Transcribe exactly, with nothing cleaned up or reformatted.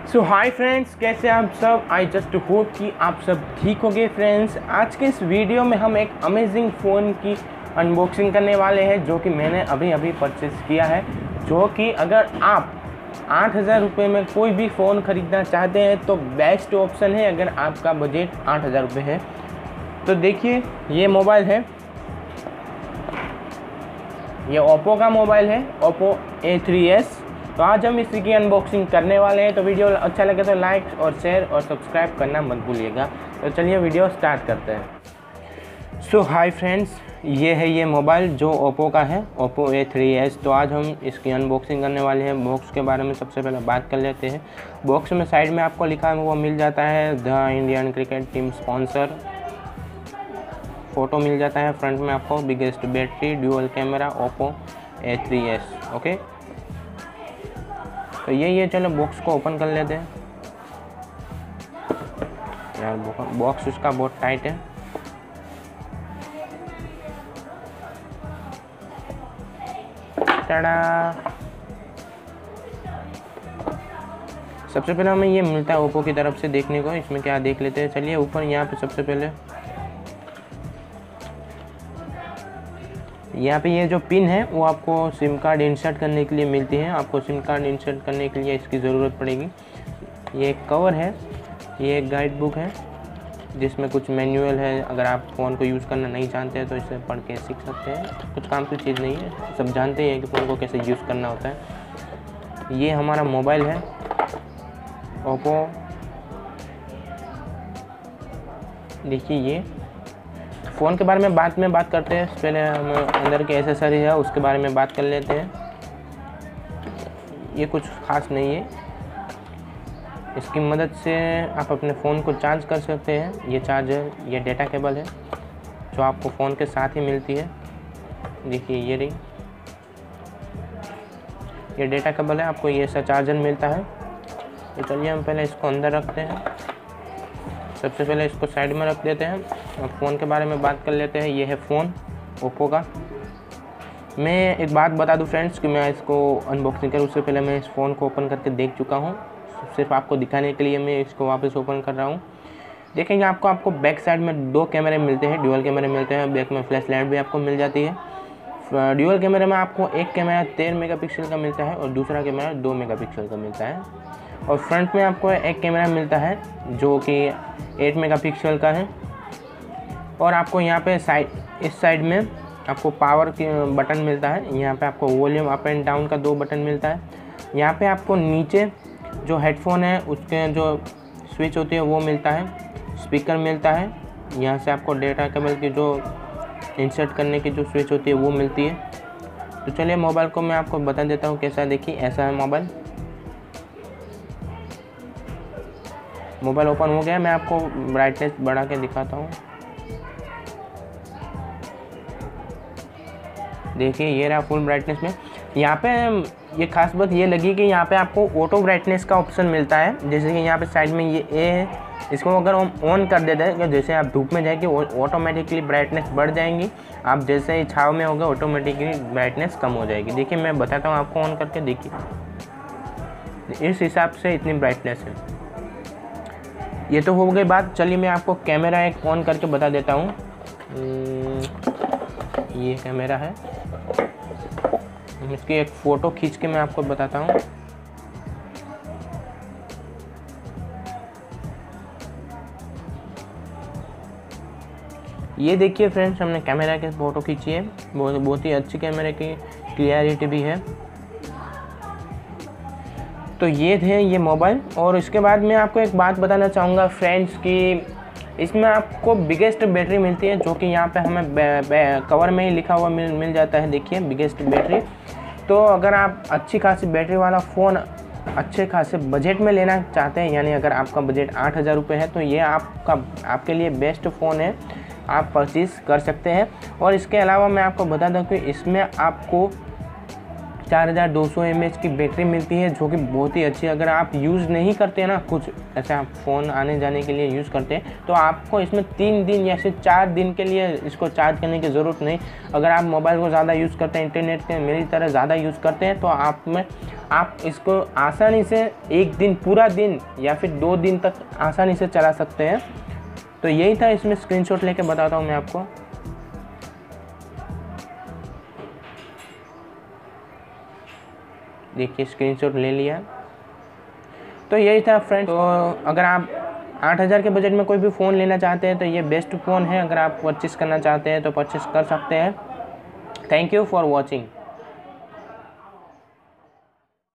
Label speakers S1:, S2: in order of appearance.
S1: सो hi friends, कैसे आप सब। आई जस्ट होप कि आप सब ठीक होंगे। फ्रेंड्स, आज के इस वीडियो में हम एक अमेजिंग फ़ोन की अनबॉक्सिंग करने वाले हैं जो कि मैंने अभी अभी परचेज़ किया है। जो कि अगर आप आठ हज़ार रुपये में कोई भी फ़ोन ख़रीदना चाहते हैं तो बेस्ट ऑप्शन है अगर आपका बजट आठ हज़ार रुपये है। तो देखिए, ये मोबाइल है, ये ओप्पो का मोबाइल है, ओप्पो ए थ्री एस। तो आज हम इसी की अनबॉक्सिंग करने वाले हैं। तो वीडियो अच्छा लगे तो लाइक और शेयर और सब्सक्राइब करना मत भूलिएगा। तो चलिए वीडियो स्टार्ट करते हैं। सो हाय फ्रेंड्स, ये है ये मोबाइल जो ओप्पो का है, ओप्पो ए थ्री एस। तो आज हम इसकी अनबॉक्सिंग करने वाले हैं। बॉक्स के बारे में सबसे पहले बात कर लेते हैं। बॉक्स में साइड में आपको लिखा है वो मिल जाता है the Indian cricket team sponsor. Photo मिल जाता है फ्रंट में आपको, biggest battery, dual camera, Oppo A three S. Okay, तो ये ये चलो बॉक्स को ओपन कर लेते हैं। यार बॉक्स उसका बहुत टाइट है। टाडा, सबसे पहले हमें ये मिलता है ओप्पो की तरफ से देखने को। इसमें क्या देख लेते हैं। चलिए ऊपर यहाँ पे सबसे पहले यहाँ पे ये जो पिन है वो आपको सिम कार्ड इंसर्ट करने के लिए मिलती है। आपको सिम कार्ड इंसर्ट करने के लिए इसकी ज़रूरत पड़ेगी। ये एक कवर है, ये एक गाइड बुक है जिसमें कुछ मैनुअल है। अगर आप फ़ोन को यूज़ करना नहीं जानते हैं तो इसे पढ़ के सीख सकते हैं। कुछ काम की चीज़ नहीं है, सब जानते हैं कि फ़ोन को कैसे यूज़ करना होता है। ये हमारा मोबाइल है ओप्पो। देखिए, ये फ़ोन के बारे में बाद में बात करते हैं। पहले हम अंदर के एसेसरी है उसके बारे में बात कर लेते हैं। ये कुछ ख़ास नहीं है। इसकी मदद से आप अपने फ़ोन को चार्ज कर सकते हैं। ये चार्जर, ये डेटा केबल है जो आपको फ़ोन के साथ ही मिलती है। देखिए, ये रही, ये डेटा केबल है, आपको ये सा चार्जर मिलता है। तो चलिए हम पहले इसको अंदर रखते हैं। सबसे पहले इसको साइड में रख देते हैं। अब फ़ोन के बारे में बात कर लेते हैं। ये है फ़ोन ओप्पो का। मैं एक बात बता दूं फ्रेंड्स कि मैं इसको अनबॉक्सिंग करूँ उससे पहले मैं इस फ़ोन को ओपन करके देख चुका हूँ। सिर्फ आपको दिखाने के लिए मैं इसको वापस ओपन कर रहा हूँ। देखेंगे आपको आपको बैक साइड में दो कैमरे मिलते हैं, ड्यूअल कैमरे मिलते हैं। बैक में फ्लैश लाइट भी आपको मिल जाती है। ड्यूअल कैमरे में आपको एक कैमरा तेरह मेगापिक्सल का मिलता है और दूसरा कैमरा दो मेगापिक्सल का मिलता है। और फ्रंट में आपको एक कैमरा मिलता है जो कि आठ मेगापिक्सल का है। और आपको यहाँ पे साइड इस साइड में आपको पावर की बटन मिलता है। यहाँ पे आपको वॉल्यूम अप एंड डाउन का दो बटन मिलता है। यहाँ पे आपको नीचे जो हेडफोन है उसके जो स्विच होती है वो मिलता है। स्पीकर मिलता है। यहाँ से आपको डेटा केबल की जो इंसर्ट करने की जो स्विच होती है वो मिलती है। तो चलिए मोबाइल को मैं आपको बता देता हूँ कैसा है। देखिए, ऐसा है मोबाइल। मोबाइल ओपन हो गया। मैं आपको ब्राइटनेस बढ़ा के दिखाता हूँ। देखिए, ये रहा फुल ब्राइटनेस में। यहाँ पे ये खास बात ये लगी कि यहाँ पे आपको ऑटो ब्राइटनेस का ऑप्शन मिलता है। जैसे कि यहाँ पे साइड में ये ए है, इसको अगर हम ऑन कर देते हैं कि जैसे आप धूप में जाएंगे ऑटोमेटिकली ब्राइटनेस बढ़ जाएंगी। आप जैसे ही छाव में होगा ऑटोमेटिकली ब्राइटनेस कम हो जाएगी। देखिए, मैं बताता हूँ आपको ऑन करके। देखिए, इस हिसाब से इतनी ब्राइटनेस है। ये तो हो गई बात। चलिए मैं आपको कैमरा एक ऑन करके बता देता हूँ। ये कैमरा है, इसकी एक फ़ोटो खींच के मैं आपको बताता हूँ। ये देखिए फ्रेंड्स, हमने कैमरा की फ़ोटो खींची है। बहुत बहुत ही अच्छी कैमरे की क्लियरिटी भी है। तो ये थे ये मोबाइल। और इसके बाद मैं आपको एक बात बताना चाहूँगा फ्रेंड्स कि इसमें आपको बिगेस्ट बैटरी मिलती है जो कि यहाँ पे हमें बे, बे, कवर में ही लिखा हुआ मिल मिल जाता है। देखिए, बिगेस्ट बैटरी। तो अगर आप अच्छी खासी बैटरी वाला फ़ोन अच्छे खासे बजट में लेना चाहते हैं, यानी अगर आपका बजट आठ हज़ार रुपये है तो ये आपका आपके लिए बेस्ट फ़ोन है, आप परचेज़ कर सकते हैं। और इसके अलावा मैं आपको बता दूँ कि इसमें आपको चार हज़ार दो सौ एम एच की बैटरी मिलती है, जो कि बहुत ही अच्छी है। अगर आप यूज़ नहीं करते हैं ना, कुछ ऐसे आप फ़ोन आने जाने के लिए यूज़ करते हैं, तो आपको इसमें तीन दिन या फिर चार दिन के लिए इसको चार्ज करने की ज़रूरत नहीं। अगर आप मोबाइल को ज़्यादा यूज़ करते हैं, इंटरनेट के मेरी तरह ज़्यादा यूज़ करते हैं, तो आप में आप इसको आसानी से एक दिन, पूरा दिन या फिर दो दिन तक आसानी से चला सकते हैं। तो यही था, इसमें स्क्रीनशॉट लेके बताता हूँ मैं आपको। देखिए स्क्रीनशॉट ले लिया। तो यही था फ्रेंड। तो अगर आप आठ हज़ार के बजट में कोई भी फ़ोन लेना चाहते हैं तो ये बेस्ट फ़ोन है। अगर आप परचेस करना चाहते हैं तो परचेस कर सकते हैं। Thank you for watching.